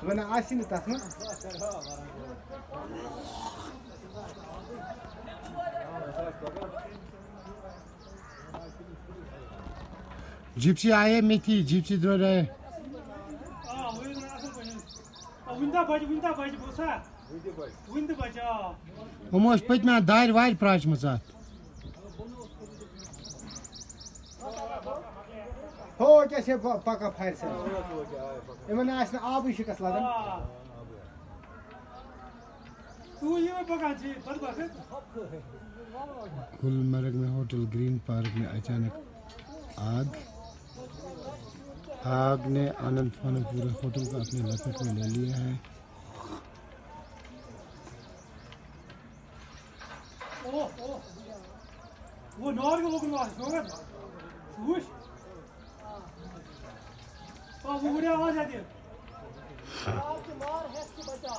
वना आसी न तथ में जिप्सी आए मिथी जिप्सी दो रहे हमोश पतमा दार वार प्राच मजात हो कैसे पका फायर से इमन आसन आब शिकस लगन तू ये पका जी बदबक गुलमर्ग में होटल ग्रीन पार्क में अचानक आग ने आनंद फानंद पूरे होटल को अपने लपेट में ले लिया है। वो नॉर्ग वो गुलवास नॉर्ग वुश वो बुढ़िया आवाज आती है आपके मार है की बचा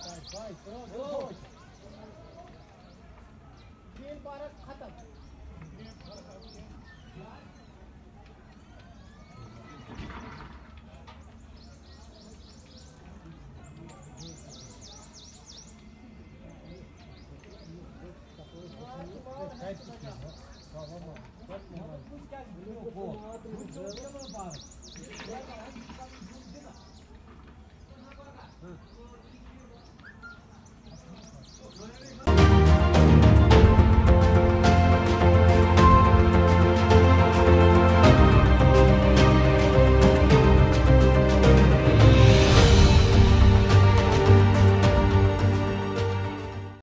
ग्रीन पार्क खत्म